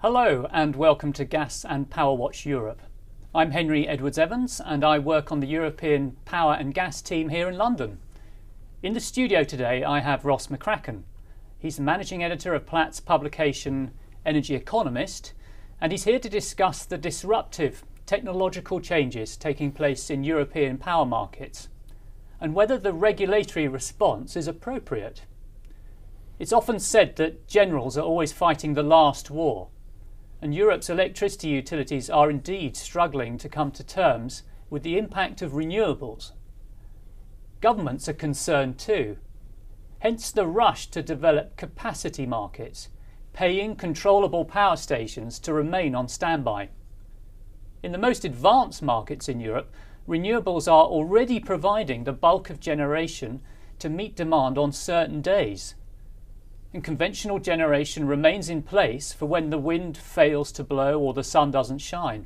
Hello and welcome to Gas and Power Watch Europe. I'm Henry Edwards-Evans and I work on the European Power and Gas team here in London. In the studio today I have Ross McCracken. He's the managing editor of Platts publication Energy Economist, and he's here to discuss the disruptive technological changes taking place in European power markets and whether the regulatory response is appropriate. It's often said that generals are always fighting the last war, and Europe's electricity utilities are indeed struggling to come to terms with the impact of renewables. Governments are concerned too, hence the rush to develop capacity markets, paying controllable power stations to remain on standby. In the most advanced markets in Europe, renewables are already providing the bulk of generation to meet demand on certain days. And conventional generation remains in place for when the wind fails to blow or the sun doesn't shine.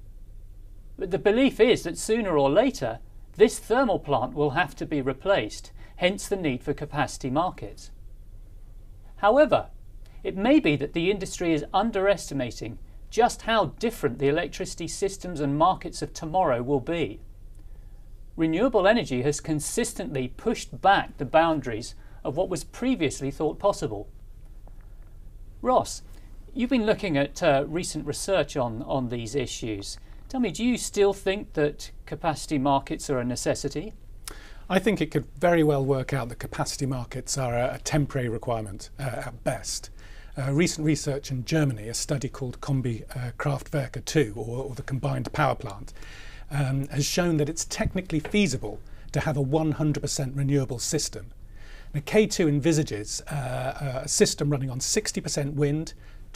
But the belief is that sooner or later, this thermal plant will have to be replaced, hence the need for capacity markets. However, it may be that the industry is underestimating just how different the electricity systems and markets of tomorrow will be. Renewable energy has consistently pushed back the boundaries of what was previously thought possible. Ross, you've been looking at recent research on these issues. Tell me, do you still think that capacity markets are a necessity? I think it could very well work out that capacity markets are a temporary requirement at best. Recent research in Germany, a study called Kombikraftewerke 2, or the combined power plant, has shown that it's technically feasible to have a 100% renewable system. Now, K2 envisages a system running on 60% wind,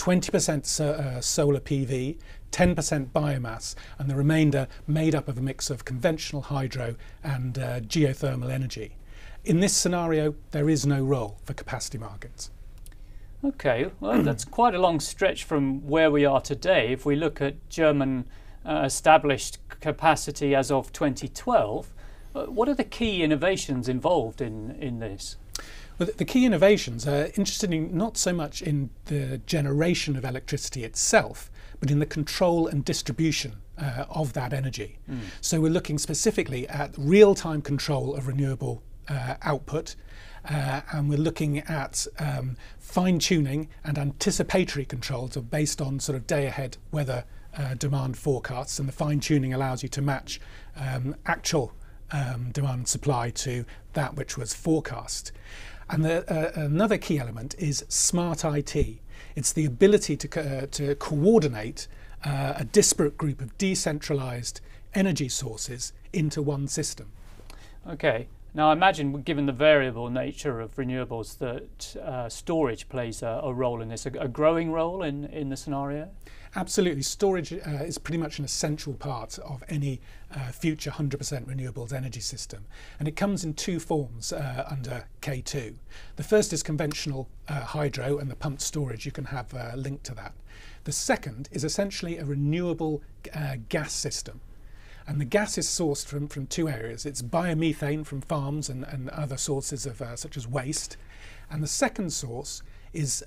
20% solar PV, 10% biomass, and the remainder made up of a mix of conventional hydro and geothermal energy. In this scenario, there is no role for capacity markets. Okay, well, that's quite a long stretch from where we are today. If we look at German established capacity as of 2012, what are the key innovations involved in this? Well, the key innovations are interested in not so much in the generation of electricity itself, but in the control and distribution of that energy. So we're looking specifically at real-time control of renewable output, and we're looking at fine-tuning and anticipatory controls based on sort of day-ahead weather demand forecasts, and the fine-tuning allows you to match actual demand and supply to that which was forecast. And another key element is smart IT. It's the ability to coordinate a disparate group of decentralized energy sources into one system. Okay. Now I imagine, given the variable nature of renewables, that storage plays a role in this, a growing role in the scenario? Absolutely. Storage is pretty much an essential part of any future 100% renewables energy system. And it comes in two forms under K2. The first is conventional hydro and the pumped storage. You can have linked to that. The second is essentially a renewable gas system. And the gas is sourced from two areas. It's biomethane from farms and other sources of such as waste. And the second source is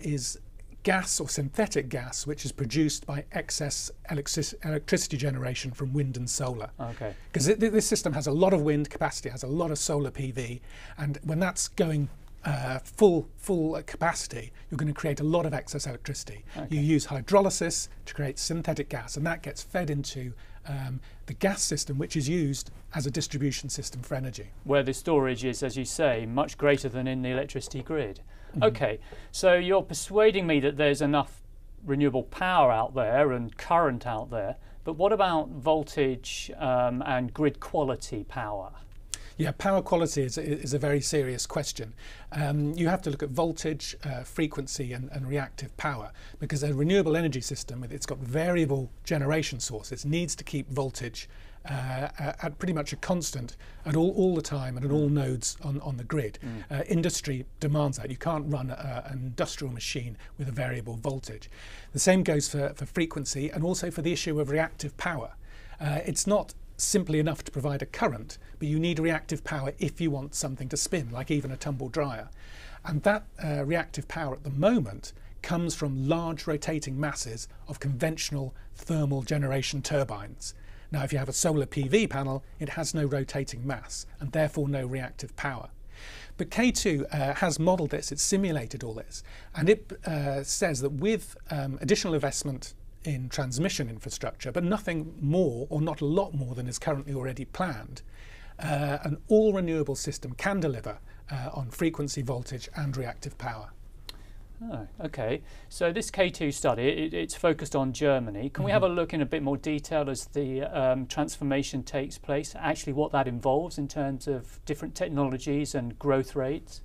gas or synthetic gas, which is produced by excess electricity generation from wind and solar. Okay. Because this system has a lot of wind capacity, has a lot of solar PV, and when that's going full capacity, you're going to create a lot of excess electricity. Okay. You use hydrolysis to create synthetic gas, and that gets fed into the gas system, which is used as a distribution system for energy. Where the storage is, as you say, much greater than in the electricity grid. Okay, so you're persuading me that there's enough renewable power out there and current out there, but what about voltage and grid quality power? Yeah, power quality is a very serious question. You have to look at voltage, frequency and reactive power, because a renewable energy system, it's got variable generation sources, needs to keep voltage at pretty much a constant at all the time and at all nodes on the grid. Industry demands that. You can't run an industrial machine with a variable voltage. The same goes for frequency and also for the issue of reactive power. It's not simply enough to provide a current, but you need reactive power if you want something to spin, like even a tumble dryer. And that reactive power at the moment comes from large rotating masses of conventional thermal generation turbines. Now, if you have a solar PV panel, it has no rotating mass and therefore no reactive power. But K2 has modelled this, it's simulated all this, and it says that with additional investment in transmission infrastructure, but nothing more or not a lot more than is currently already planned, an all-renewable system can deliver on frequency, voltage and reactive power. Oh, okay. So this K2 study, it's focused on Germany. Can we have a look in a bit more detail as the transformation takes place, actually what that involves in terms of different technologies and growth rates?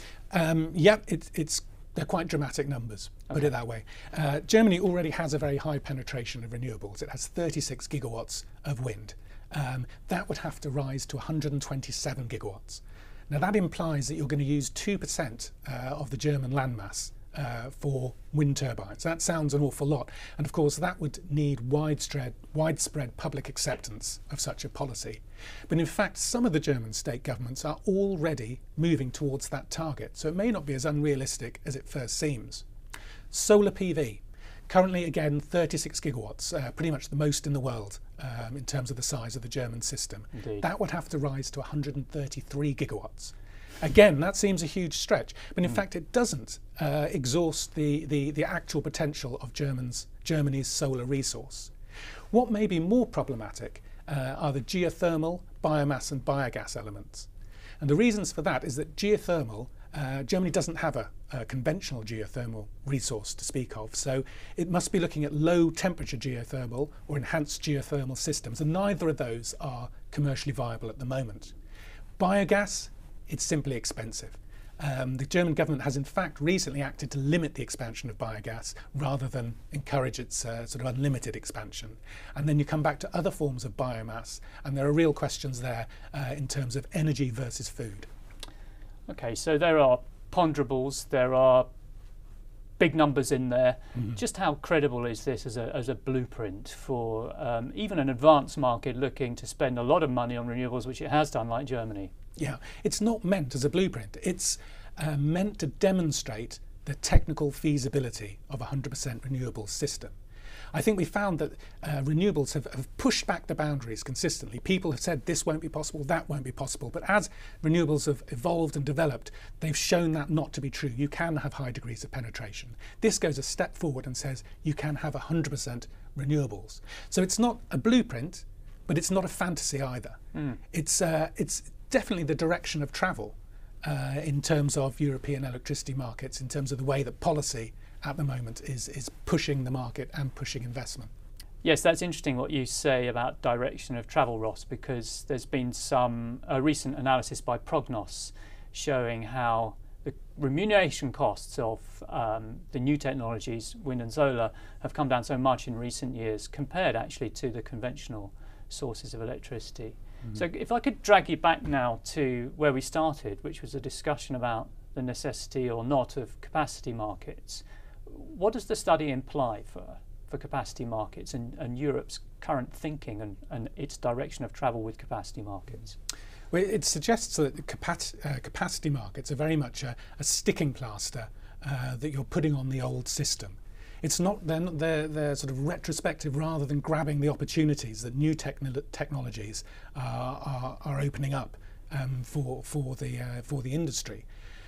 Yeah, they're quite dramatic numbers, put it that way. Germany already has a very high penetration of renewables. It has 36 gigawatts of wind. That would have to rise to 127 gigawatts. Now that implies that you're going to use 2% of the German landmass for wind turbines. That sounds an awful lot, and of course that would need widespread public acceptance of such a policy. But in fact some of the German state governments are already moving towards that target, so it may not be as unrealistic as it first seems. Solar PV, currently again 36 gigawatts, pretty much the most in the world in terms of the size of the German system. Indeed. That would have to rise to 133 gigawatts. Again, that seems a huge stretch, but in fact it doesn't exhaust the actual potential of Germany's solar resource. What may be more problematic are the geothermal, biomass and biogas elements. And the reasons for that is that geothermal, Germany doesn't have a conventional geothermal resource to speak of, so it must be looking at low temperature geothermal or enhanced geothermal systems, and neither of those are commercially viable at the moment. Biogas, it's simply expensive. The German government has in fact recently acted to limit the expansion of biogas rather than encourage its sort of unlimited expansion. And then you come back to other forms of biomass, and there are real questions there in terms of energy versus food. Okay, so there are ponderables, there are big numbers in there. Just how credible is this as a blueprint for even an advanced market looking to spend a lot of money on renewables, which it has done, like Germany? Yeah, it's not meant as a blueprint. It's meant to demonstrate the technical feasibility of a 100% renewable system. I think we found that renewables have pushed back the boundaries consistently. People have said this won't be possible, that won't be possible. But as renewables have evolved and developed, they've shown that not to be true. You can have high degrees of penetration. This goes a step forward and says you can have 100% renewables. So it's not a blueprint, but it's not a fantasy either. It's definitely the direction of travel in terms of European electricity markets, in terms of the way that policy at the moment is pushing the market and pushing investment. Yes, that's interesting what you say about direction of travel, Ross, because there's been some recent analysis by Prognos showing how the remuneration costs of the new technologies, wind and solar, have come down so much in recent years compared actually to the conventional sources of electricity. So if I could drag you back now to where we started, which was a discussion about the necessity or not of capacity markets. What does the study imply for capacity markets and Europe's current thinking and its direction of travel with capacity markets? Well, it suggests that capacity markets are very much a sticking plaster that you're putting on the old system. It's not, they're sort of retrospective rather than grabbing the opportunities that new technologies are opening up for the industry.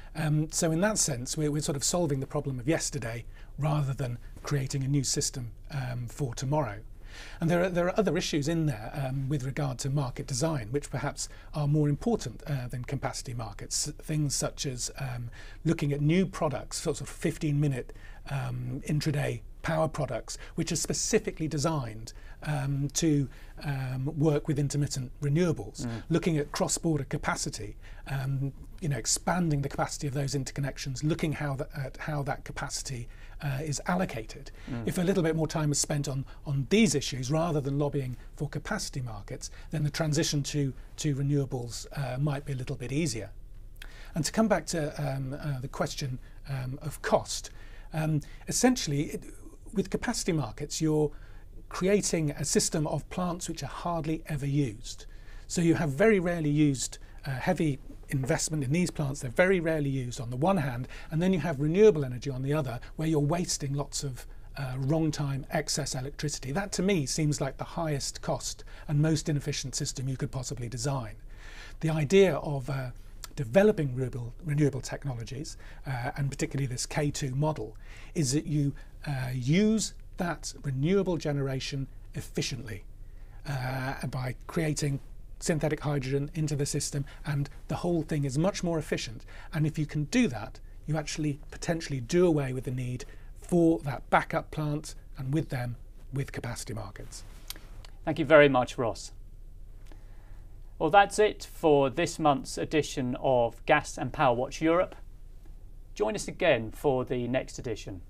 So in that sense, we're sort of solving the problem of yesterday rather than creating a new system for tomorrow. And there are other issues in there with regard to market design, which perhaps are more important than capacity markets. Things such as looking at new products, sort of 15-minute intraday power products, which are specifically designed to work with intermittent renewables. Looking at cross-border capacity, expanding the capacity of those interconnections, looking at how that capacity is allocated. If a little bit more time is spent on these issues rather than lobbying for capacity markets, then the transition to renewables might be a little bit easier. And to come back to the question of cost, essentially with capacity markets you're creating a system of plants which are hardly ever used. So you have very rarely used heavy investment in these plants. They're very rarely used on the one hand, and then you have renewable energy on the other, where you're wasting lots of wrong time excess electricity. That to me seems like the highest cost and most inefficient system you could possibly design. The idea of developing renewable technologies, and particularly this K2 model, is that you use that renewable generation efficiently by creating synthetic hydrogen into the system, and the whole thing is much more efficient. And if you can do that, you actually potentially do away with the need for that backup plant, and with them, with capacity markets. Thank you very much, Ross. Well, that's it for this month's edition of Gas and Power Watch Europe. Join us again for the next edition.